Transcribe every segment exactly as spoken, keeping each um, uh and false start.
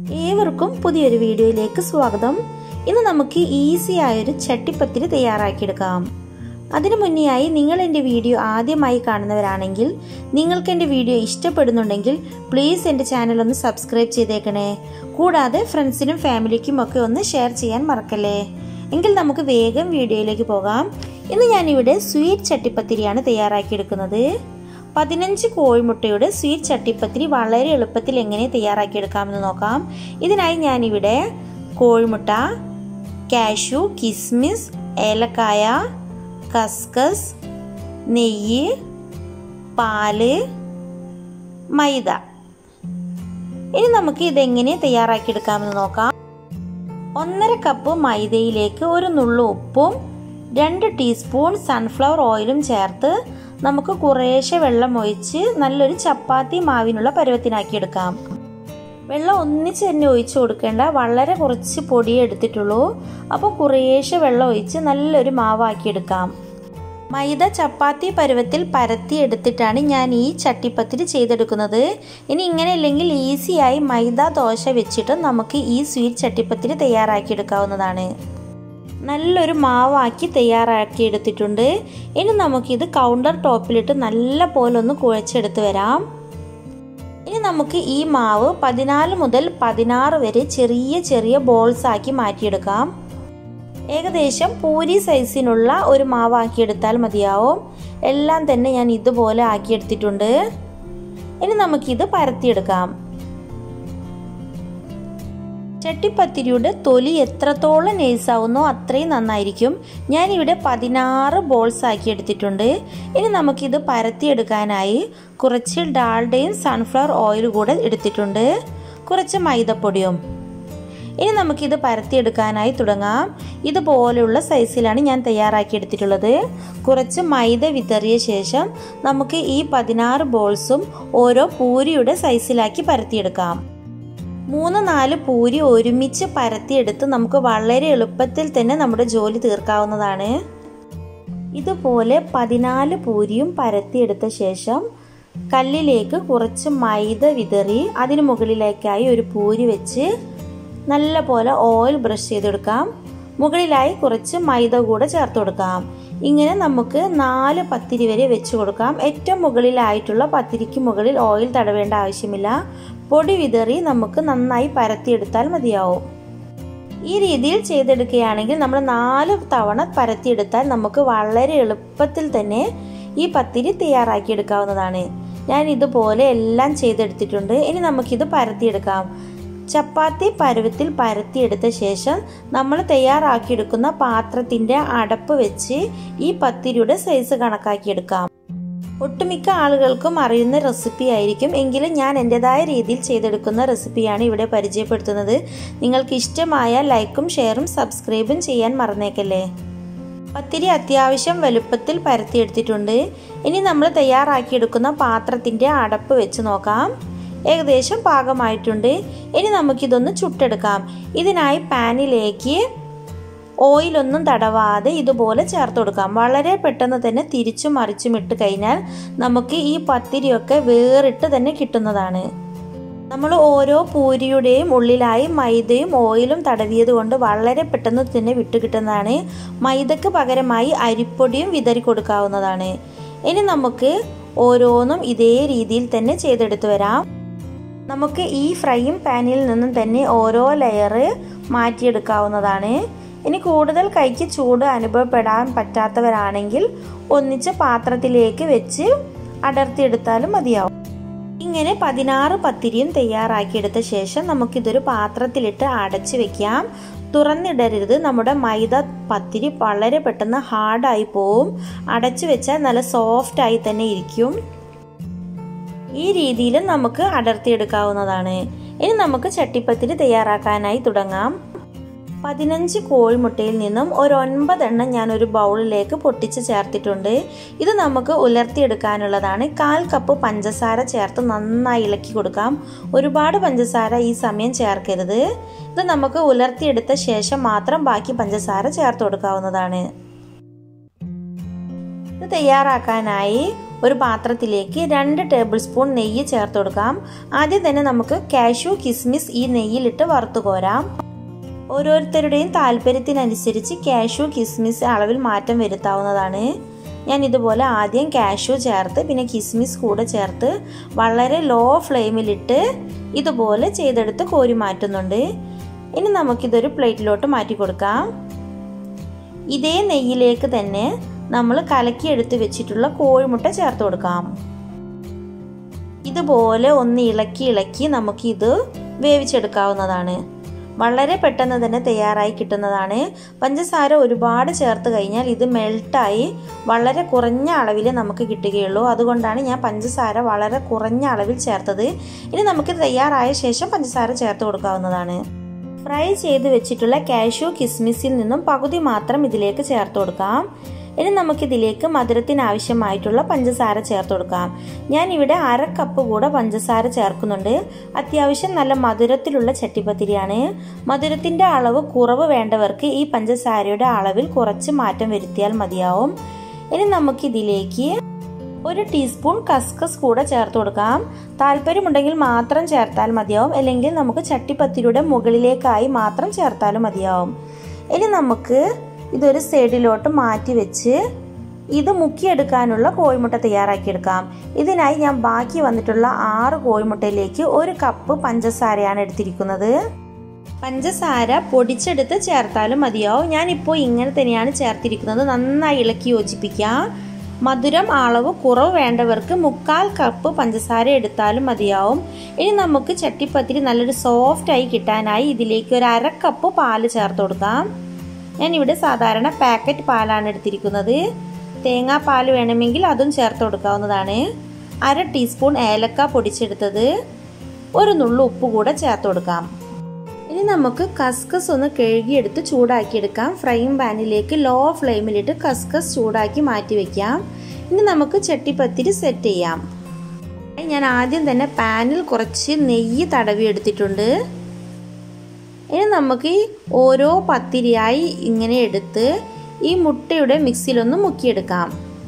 ഏവർക്കും പുതിയൊരു വീഡിയോയിലേക്ക് സ്വാഗതം. ഇന്ന് നമുക്ക് ഈസി ആയൊരു ചട്ടിപ്പത്തിരി തയ്യാറാക്കിയെടുക്കാം. അതിനു മുന്നെയായി നിങ്ങൾ എൻ്റെ വീഡിയോ ആദ്യമായി കാണുന്നവരാണെങ്കിൽ നിങ്ങൾക്ക് എൻ്റെ വീഡിയോ ഇഷ്ടപ്പെടുന്നുണ്ടെങ്കിൽ പ്ലീസ് എൻ്റെ ചാനൽ ഒന്ന് സബ്സ്ക്രൈബ് ചെയ്തേക്കണേ. കൂടാതെ ഫ്രണ്ട്സിനും ഫാമിലിക്കും ഒക്കെ ഒന്ന് ഷെയർ ചെയ്യാൻ മറക്കല്ലേ. എങ്കിൽ നമുക്ക് വേഗം വീഡിയോയിലേക്ക് പോകാം. ഇന്ന് ഞാനിവിടെ സ്വീറ്റ് ചട്ടിപ്പത്തിരിയാണ് തയ്യാറാക്കിയെടുക്കുന്നത്. പതിനഞ്ച് കോഴിമുട്ടയുടെ സ്വീറ്റ് ചട്ടിപ്പത്തിരി വളരെ എളുപ്പത്തിൽ എങ്ങനെ തയ്യാറാക്കിയെടുക്കാമെന്ന് നോക്കാം. ഇതിനായി ഞാനിവിടെ കോഴിമുട്ട, കാഷ്യൂ, കിസ്മിസ്, ഏലക്കായ, കസ്കസ്, നെയ്യ്, പാല്, മൈദ. ഇനി നമുക്ക് ഇതെങ്ങനെ തയ്യാറാക്കിയെടുക്കാമെന്ന് നോക്കാം. ഒന്നര കപ്പ് മൈദയിലേക്ക് ഒരു നുള്ളു ഉപ്പും രണ്ട് ടീസ്പൂൺ സൺഫ്ലവർ ഓയിലും ചേർത്ത് നമുക്ക് കുറേശ്ശെ വെള്ളം ഒഴിച്ച് നല്ലൊരു ചപ്പാത്തി മാവിനുള്ള പരുവത്തിനാക്കിയെടുക്കാം. വെള്ളം ഒന്നിച്ച് തന്നെ ഒഴിച്ചു കൊടുക്കേണ്ട, വളരെ കുറച്ച് പൊടിയേ എടുത്തിട്ടുള്ളൂ. അപ്പോൾ കുറേശ്ശെ വെള്ളം ഒഴിച്ച് നല്ലൊരു മാവാക്കിയെടുക്കാം. മൈദ ചപ്പാത്തി പരുവത്തിൽ പരത്തി എടുത്തിട്ടാണ് ഞാൻ ഈ ചട്ടിപ്പത്തിരി ചെയ്തെടുക്കുന്നത്. ഇനി ഇങ്ങനെ ഇല്ലെങ്കിൽ ഈസിയായി മൈദ ദോശ വെച്ചിട്ട് നമുക്ക് ഈ സ്വീറ്റ് ചട്ടിപ്പത്തിരി തയ്യാറാക്കിയെടുക്കാവുന്നതാണ്. നല്ലൊരു മാവാക്കി തയ്യാറാക്കി എടുത്തിട്ടുണ്ട്. ഇനി നമുക്കിത് കൗണ്ടർ ടോപ്പിലിട്ട് നല്ല പോലെ ഒന്ന് കുഴച്ചെടുത്ത് വരാം. ഇനി നമുക്ക് ഈ മാവ് പതിനാല് മുതൽ പതിനാറ് വരെ ചെറിയ ചെറിയ ബോൾസ് ആക്കി മാറ്റിയെടുക്കാം. ഏകദേശം പൂരി സൈസിനുള്ള ഒരു മാവാക്കിയെടുത്താൽ മതിയാവും. എല്ലാം തന്നെ ഞാൻ ഇതുപോലെ ആക്കിയെടുത്തിട്ടുണ്ട്. ഇനി നമുക്കിത് പരത്തിയെടുക്കാം. ചട്ടിപ്പത്തിരിയുടെ തൊലി എത്രത്തോളം നൈസാവുന്നോ അത്രയും നന്നായിരിക്കും. ഞാനിവിടെ പതിനാറ് ബോൾസ് ആക്കി എടുത്തിട്ടുണ്ട്. ഇനി നമുക്കിത് പരത്തിയെടുക്കാനായി കുറച്ച് ഡാൽഡയും സൺഫ്ലവർ ഓയിലും കൂടെ എടുത്തിട്ടുണ്ട്, കുറച്ച് മൈദപ്പൊടിയും. ഇനി നമുക്കിത് പരത്തിയെടുക്കാനായി തുടങ്ങാം. ഇതുപോലെയുള്ള സൈസിലാണ് ഞാൻ തയ്യാറാക്കി എടുത്തിട്ടുള്ളത്. കുറച്ച് മൈദ വിതറിയ ശേഷം നമുക്ക് ഈ പതിനാറ് ബോൾസും ഓരോ പൂരിയുടെ സൈസിലാക്കി പരത്തിയെടുക്കാം. മൂന്ന് നാല് പൂരി ഒരുമിച്ച് പരത്തിയെടുത്ത് നമുക്ക് വളരെ എളുപ്പത്തിൽ തന്നെ നമ്മുടെ ജോലി തീർക്കാവുന്നതാണ്. ഇതുപോലെ പതിനാല് പൂരിയും പരത്തിയെടുത്ത ശേഷം കല്ലിലേക്ക് കുറച്ച് മൈദ വിതറി അതിന് മുകളിലേക്കായി ഒരു പൂരി വെച്ച് നല്ല പോലെ ഓയിൽ ബ്രഷ് ചെയ്തെടുക്കാം. മുകളിലായി കുറച്ച് മൈദ കൂടെ ചേർത്ത് കൊടുക്കാം. ഇങ്ങനെ നമുക്ക് നാല് പത്തിരി വരെ വെച്ച് കൊടുക്കാം. ഏറ്റവും മുകളിലായിട്ടുള്ള പത്തിരിക്ക് മുകളിൽ ഓയിൽ തടവേണ്ട ആവശ്യമില്ല. പൊടി വിതറി നമുക്ക് നന്നായി പരത്തിയെടുത്താൽ മതിയാവും. ഈ രീതിയിൽ ചെയ്തെടുക്കുകയാണെങ്കിൽ നമ്മൾ നാല് തവണ പരത്തിയെടുത്താൽ നമുക്ക് വളരെ എളുപ്പത്തിൽ തന്നെ ഈ പത്തിരി തയ്യാറാക്കിയെടുക്കാവുന്നതാണ്. ഞാൻ ഇതുപോലെ എല്ലാം ചെയ്തെടുത്തിട്ടുണ്ട്. ഇനി നമുക്കിത് പരത്തിയെടുക്കാം. ചപ്പാത്തി പരുവത്തിൽ പരത്തിയെടുത്ത ശേഷം നമ്മൾ തയ്യാറാക്കിയെടുക്കുന്ന പാത്രത്തിൻ്റെ അടപ്പ് വെച്ച് ഈ പത്തിരിയുടെ സൈസ് കണക്കാക്കിയെടുക്കാം. ഒട്ടുമിക്ക ആളുകൾക്കും അറിയുന്ന റെസിപ്പി ആയിരിക്കും, എങ്കിലും ഞാൻ എൻ്റെതായ രീതിയിൽ ചെയ്തെടുക്കുന്ന റെസിപ്പിയാണ് ഇവിടെ പരിചയപ്പെടുത്തുന്നത്. നിങ്ങൾക്ക് ഇഷ്ടമായ ലൈക്കും ഷെയറും സബ്സ്ക്രൈബും ചെയ്യാൻ മറന്നേക്കല്ലേ. പത്തിരി അത്യാവശ്യം വലുപ്പത്തിൽ പരത്തിയെടുത്തിട്ടുണ്ട്. ഇനി നമ്മൾ തയ്യാറാക്കിയെടുക്കുന്ന പാത്രത്തിൻ്റെ അടപ്പ് വെച്ച് നോക്കാം. ഏകദേശം പാകമായിട്ടുണ്ട്. ഇനി നമുക്കിതൊന്ന് ചുട്ടെടുക്കാം. ഇതിനായി പാനിലേക്ക് ഓയിലൊന്നും തടവാതെ ഇതുപോലെ ചേർത്ത് കൊടുക്കാം. വളരെ പെട്ടെന്ന് തന്നെ തിരിച്ചും മറിച്ചും ഇട്ട് കഴിഞ്ഞാൽ നമുക്ക് ഈ പത്തിരിയൊക്കെ വേറിട്ട് തന്നെ കിട്ടുന്നതാണ്. നമ്മൾ ഓരോ പൂരിയുടെയും ഉള്ളിലായി മൈദയും ഓയിലും തടവിയത് കൊണ്ട് വളരെ പെട്ടെന്ന് തന്നെ വിട്ട് കിട്ടുന്നതാണ്. മൈദക്ക് പകരമായി അരിപ്പൊടിയും വിതറി കൊടുക്കാവുന്നതാണ്. ഇനി നമുക്ക് ഓരോന്നും ഇതേ രീതിയിൽ തന്നെ ചെയ്തെടുത്ത് വരാം. നമുക്ക് ഈ ഫ്രൈയിങ് പാനിൽ നിന്നും തന്നെ ഓരോ ലെയർ മാറ്റിയെടുക്കാവുന്നതാണ്. ഇനി കൂടുതൽ കൈക്ക് ചൂട് അനുഭവപ്പെടാൻ പറ്റാത്തവരാണെങ്കിൽ ഒന്നിച്ച് പാത്രത്തിലേക്ക് വെച്ച് അടർത്തിയെടുത്താലും മതിയാവും. ഇങ്ങനെ പതിനാറ് പത്തിരിയും തയ്യാറാക്കിയെടുത്ത ശേഷം നമുക്കിതൊരു പാത്രത്തിലിട്ട് അടച്ചു വെക്കാം. തുറന്നിടരുത്. നമ്മുടെ മൈദ പത്തിരി വളരെ പെട്ടെന്ന് ഹാർഡായി പോവും. അടച്ചു വെച്ചാൽ നല്ല സോഫ്റ്റായി തന്നെ ഇരിക്കും. ഈ രീതിയിൽ നമുക്ക് അടർത്തിയെടുക്കാവുന്നതാണ്. ഇനി നമുക്ക് ചട്ടിപ്പത്തിരി തയ്യാറാക്കാനായി തുടങ്ങാം. പതിനഞ്ച് കോഴിമുട്ടയിൽ നിന്നും ഒരു ഒൻപതെണ്ണം ഞാൻ ഒരു ബൗളിലേക്ക് പൊട്ടിച്ച് ചേർത്തിട്ടുണ്ട്. ഇത് നമുക്ക് ഉലർത്തിയെടുക്കാനുള്ളതാണ്. കാൽ കപ്പ് പഞ്ചസാര ചേർത്ത് നന്നായി ഇളക്കി കൊടുക്കാം. ഒരുപാട് പഞ്ചസാര ഈ സമയം ചേർക്കരുത്. ഇത് നമുക്ക് ഉലർത്തിയെടുത്ത ശേഷം മാത്രം ബാക്കി പഞ്ചസാര ചേർത്ത് കൊടുക്കാവുന്നതാണ്. ഇത് തയ്യാറാക്കാനായി ഒരു പാത്രത്തിലേക്ക് രണ്ട് ടേബിൾ സ്പൂൺ നെയ്യ് ചേർത്ത് കൊടുക്കാം. ആദ്യം തന്നെ നമുക്ക് കാഷ്യൂ കിസ്മിസ് ഈ നെയ്യിലിട്ട് വറുത്ത് കോരാം. ഓരോരുത്തരുടെയും താല്പര്യത്തിനനുസരിച്ച് കാഷ്യൂ കിസ്മിസ് അളവിൽ മാറ്റം വരുത്താവുന്നതാണ്. ഞാൻ ഇതുപോലെ ആദ്യം കാഷ്യൂ ചേർത്ത് പിന്നെ കിസ്മിസ് കൂടെ ചേർത്ത് വളരെ ലോ ഫ്ലെയിമിലിട്ട് ഇതുപോലെ ചെയ്തെടുത്ത് കോരി മാറ്റുന്നുണ്ട്. ഇനി നമുക്കിതൊരു പ്ലേറ്റിലോട്ട് മാറ്റി കൊടുക്കാം. ഇതേ നെയ്യിലേക്ക് തന്നെ നമ്മൾ കലക്കിയെടുത്ത് വെച്ചിട്ടുള്ള കോഴിമുട്ട ചേർത്ത് കൊടുക്കാം. ഇതുപോലെ ഒന്ന് ഇളക്കി ഇളക്കി നമുക്കിത് വേവിച്ചെടുക്കാവുന്നതാണ്. വളരെ പെട്ടെന്ന് തന്നെ തയ്യാറായി കിട്ടുന്നതാണ്. പഞ്ചസാര ഒരുപാട് ചേർത്ത് കഴിഞ്ഞാൽ ഇത് മെൽട്ടായി വളരെ കുറഞ്ഞ അളവിൽ നമുക്ക് കിട്ടുകയുള്ളൂ. അതുകൊണ്ടാണ് ഞാൻ പഞ്ചസാര വളരെ കുറഞ്ഞ അളവിൽ ചേർത്തത്. ഇനി നമുക്ക് തയ്യാറായ ശേഷം പഞ്ചസാര ചേർത്ത് കൊടുക്കാവുന്നതാണ്. ഫ്രൈ ചെയ്ത് വെച്ചിട്ടുള്ള കാഷ്യൂ കിസ്മിസിൽ നിന്നും പകുതി മാത്രം ഇതിലേക്ക് ചേർത്ത് കൊടുക്കാം. ഇനി നമുക്കിതിലേക്ക് മധുരത്തിന് ആവശ്യമായിട്ടുള്ള പഞ്ചസാര ചേർത്ത് കൊടുക്കാം. ഞാൻ ഇവിടെ അര കപ്പ് കൂടെ പഞ്ചസാര ചേർക്കുന്നുണ്ട്. അത്യാവശ്യം നല്ല മധുരത്തിലുള്ള ചട്ടിപ്പത്തിരിയാണ്. മധുരത്തിന്റെ അളവ് കുറവ് വേണ്ടവർക്ക് ഈ പഞ്ചസാരയുടെ അളവിൽ കുറച്ച് മാറ്റം വരുത്തിയാൽ മതിയാവും. ഇനി നമുക്കിതിലേക്ക് ഒരു ടീസ്പൂൺ കസ്കസ് കൂടെ ചേർത്ത് കൊടുക്കാം. താല്പര്യമുണ്ടെങ്കിൽ മാത്രം ചേർത്താൽ മതിയാവും, അല്ലെങ്കിൽ നമുക്ക് ചട്ടിപ്പത്തിരിയുടെ മുകളിലേക്കായി മാത്രം ചേർത്താലും മതിയാവും. ഇനി നമുക്ക് ഇതൊരു സൈഡിലോട്ട് മാറ്റി വെച്ച് ഇത് മുക്കിയെടുക്കാനുള്ള കോഴിമുട്ട തയ്യാറാക്കിയെടുക്കാം. ഇതിനായി ഞാൻ ബാക്കി വന്നിട്ടുള്ള ആറ് കോഴിമുട്ടയിലേക്ക് ഒരു കപ്പ് പഞ്ചസാരയാണ് എടുത്തിരിക്കുന്നത്. പഞ്ചസാര പൊടിച്ചെടുത്ത് ചേർത്താലും മതിയാവും. ഞാനിപ്പോൾ ഇങ്ങനെ തന്നെയാണ് ചേർത്തിരിക്കുന്നത്. നന്നായി ഇളക്കി യോജിപ്പിക്കാം. മധുരം അളവ് കുറവ് വേണ്ടവർക്ക് മുക്കാൽ കപ്പ് പഞ്ചസാര എടുത്താലും മതിയാവും. ഇനി നമുക്ക് ചട്ടിപ്പത്തിരി നല്ലൊരു സോഫ്റ്റായി കിട്ടാനായി ഇതിലേക്ക് ഒരു അര കപ്പ് പാല് ചേർത്ത് കൊടുക്കാം. ഞാനിവിടെ സാധാരണ പാക്കറ്റ് പാലാണ് എടുത്തിരിക്കുന്നത്. തേങ്ങാപ്പാൽ വേണമെങ്കിൽ അതും ചേർത്ത് കൊടുക്കാവുന്നതാണ്. അര ടീസ്പൂൺ ഏലക്ക പൊടിച്ചെടുത്തത്, ഒരു നുള്ളു ഉപ്പ് കൂടെ ചേർത്ത് കൊടുക്കാം. ഇനി നമുക്ക് കസ്കസ് ഒന്ന് കഴുകിയെടുത്ത് ചൂടാക്കിയെടുക്കാം. ഫ്രൈയിങ് പാനിലേക്ക് ലോ ഫ്ലെയിമിലിട്ട് കസ്കസ് ചൂടാക്കി മാറ്റി വയ്ക്കാം. ഇനി നമുക്ക് ചട്ടിപ്പത്തിരി സെറ്റ് ചെയ്യാം. ഞാൻ ആദ്യം തന്നെ പാനിൽ കുറച്ച് നെയ്യ് തടവി എടുത്തിട്ടുണ്ട്. ഇനി നമുക്ക് ഓരോ പത്തിരിയായി ഇങ്ങനെ എടുത്ത് ഈ മുട്ടയുടെ മിക്സിയിലൊന്ന് മുക്കിയെടുക്കാം.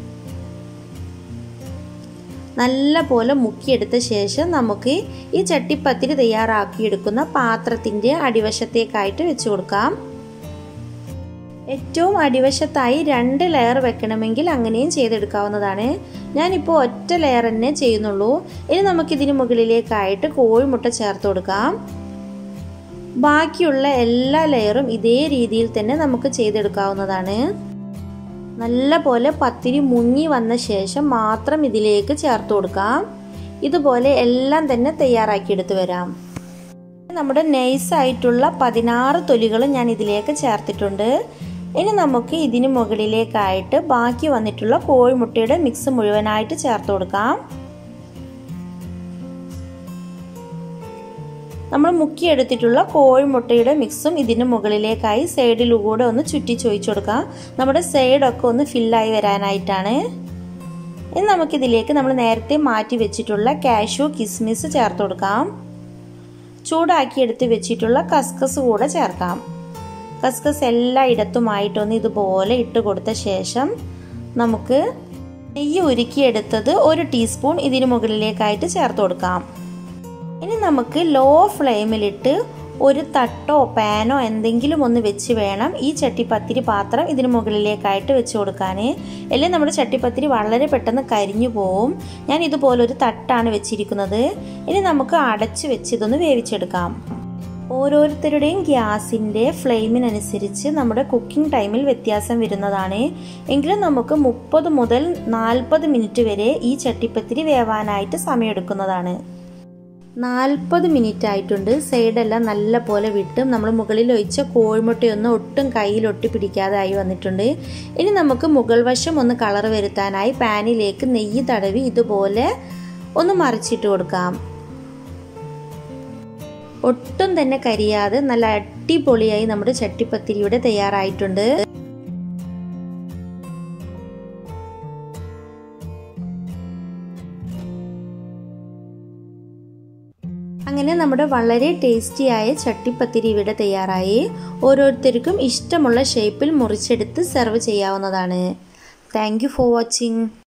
നല്ല പോലെ മുക്കിയെടുത്ത ശേഷം നമുക്ക് ഈ ചട്ടിപ്പത്തിരി തയ്യാറാക്കിയെടുക്കുന്ന പാത്രത്തിൻ്റെ അടിവശത്തേക്കായിട്ട് വെച്ച് കൊടുക്കാം. ഏറ്റവും അടിവശത്തായി രണ്ട് ലെയർ വെക്കണമെങ്കിൽ അങ്ങനെയും ചെയ്തെടുക്കാവുന്നതാണ്. ഞാനിപ്പോൾ ഒറ്റ ലെയർ തന്നെ ചെയ്യുന്നുള്ളൂ. ഇനി നമുക്കിതിന് മുകളിലേക്കായിട്ട് കോഴിമുട്ട ചേർത്ത് കൊടുക്കാം. ബാക്കിയുള്ള എല്ലാ ലെയറും ഇതേ രീതിയിൽ തന്നെ നമുക്ക് ചെയ്തെടുക്കാവുന്നതാണ്. നല്ല പോലെ പത്തിരി മുങ്ങി വന്ന ശേഷം മാത്രം ഇതിലേക്ക് ചേർത്ത് കൊടുക്കാം. ഇതുപോലെ എല്ലാം തന്നെ തയ്യാറാക്കിയെടുത്ത് വരാം. നമ്മുടെ നൈസായിട്ടുള്ള പതിനാറ് തൊലികളും ഞാൻ ഇതിലേക്ക് ചേർത്തിട്ടുണ്ട്. ഇനി നമുക്ക് ഇതിന് മുകളിലേക്കായിട്ട് ബാക്കി വന്നിട്ടുള്ള കോഴിമുട്ടയുടെ മിക്സ് മുഴുവനായിട്ട് ചേർത്ത് കൊടുക്കാം. നമ്മൾ മുക്കിയെടുത്തിട്ടുള്ള കോഴിമുട്ടയുടെ മിക്സും ഇതിന് മുകളിലേക്കായി സൈഡിലൂടെ ഒന്ന് ചുറ്റി ചോദിച്ചു കൊടുക്കാം. നമ്മുടെ സൈഡൊക്കെ ഒന്ന് ഫില്ലായി വരാനായിട്ടാണ്. ഇനി നമുക്കിതിലേക്ക് നമ്മൾ നേരത്തെ മാറ്റി വെച്ചിട്ടുള്ള കാഷ്യൂ കിസ്മിസ് ചേർത്ത് കൊടുക്കാം. ചൂടാക്കി എടുത്ത് വെച്ചിട്ടുള്ള കസ്കസ് കൂടെ ചേർക്കാം. കസ്കസ് എല്ലായിടത്തുമായിട്ടൊന്ന് ഇതുപോലെ ഇട്ട് കൊടുത്ത ശേഷം നമുക്ക് നെയ്യ് ഉരുക്കിയെടുത്തത് ഒരു ടീസ്പൂൺ ഇതിന് മുകളിലേക്കായിട്ട് ചേർത്ത് കൊടുക്കാം. ഇനി നമുക്ക് ലോ ഫ്ലെയിമിലിട്ട് ഒരു തട്ടോ പാനോ എന്തെങ്കിലും ഒന്ന് വെച്ച് വേണം ഈ ചട്ടിപ്പത്തിരി പാത്രം ഇതിന് മുകളിലേക്കായിട്ട് വെച്ച് കൊടുക്കാൻ. അല്ലെങ്കിൽ നമ്മുടെ ചട്ടിപ്പത്തിരി വളരെ പെട്ടെന്ന് കരിഞ്ഞു പോവും. ഞാൻ ഇതുപോലൊരു തട്ടാണ് വെച്ചിരിക്കുന്നത്. ഇനി നമുക്ക് അടച്ച് വെച്ച് ഇതൊന്ന് വേവിച്ചെടുക്കാം. ഓരോരുത്തരുടെയും ഗ്യാസിൻ്റെ ഫ്ലെയിമിനനുസരിച്ച് നമ്മുടെ കുക്കിംഗ് ടൈമിൽ വ്യത്യാസം വരുന്നതാണ്. എങ്കിലും നമുക്ക് മുപ്പത് മുതൽ നാൽപ്പത് മിനിറ്റ് വരെ ഈ ചട്ടിപ്പത്തിരി വേവാനായിട്ട് സമയമെടുക്കുന്നതാണ്. നാൽപ്പത് മിനിറ്റ് ആയിട്ടുണ്ട്. സൈഡെല്ലാം നല്ല പോലെ വിട്ടും നമ്മൾ മുകളിൽ ഒഴിച്ച കോഴിമുട്ടയൊന്നും ഒട്ടും കയ്യിൽ ഒട്ടി പിടിക്കാതെ ആയി വന്നിട്ടുണ്ട്. ഇനി നമുക്ക് മുകൾ വശം ഒന്ന് കളർ വരുത്താനായി പാനിലേക്ക് നെയ്യ് തടവി ഇതുപോലെ ഒന്ന് മറിച്ചിട്ട് കൊടുക്കാം. ഒട്ടും തന്നെ കരിയാതെ നല്ല അടിപൊളിയായി നമ്മുടെ ചട്ടിപ്പത്തിരിയുടെ തയ്യാറായിട്ടുണ്ട്. അങ്ങനെ നമ്മുടെ വളരെ ടേസ്റ്റിയായ ചട്ടിപ്പത്തിരി ഇവിടെ തയ്യാറായി. ഓരോരുത്തർക്കും ഇഷ്ടമുള്ള ഷേപ്പിൽ മുറിച്ചെടുത്ത് സെർവ് ചെയ്യാവുന്നതാണ്. Thank you for watching.